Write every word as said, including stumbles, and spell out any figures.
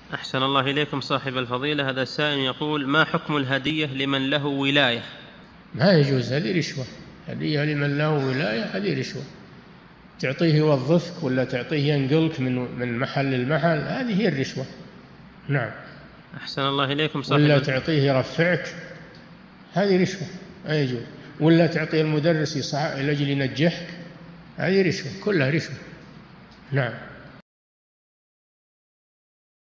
أحسن الله إليكم صاحب الفضيلة. هذا سائل يقول: ما حكم الهدية لمن له ولاية؟ ما يجوز، هذه رشوة. هدية لمن له ولاية هذه رشوة. تعطيه يوظفك ولا تعطيه ينقلك من من محل لمحل، هذه هي الرشوة. نعم. أحسن الله إليكم صاحب ولا الفضيلة. تعطيه يرفعك، هذه رشوة، لا يجوز. ولا تعطيه المدرس يصح لأجل ينجحك، هذه رشوة، كلها رشوة. نعم.